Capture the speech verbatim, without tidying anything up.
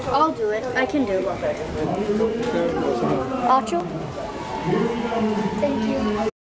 I'll do it. I can do it. Ocho? Thank you.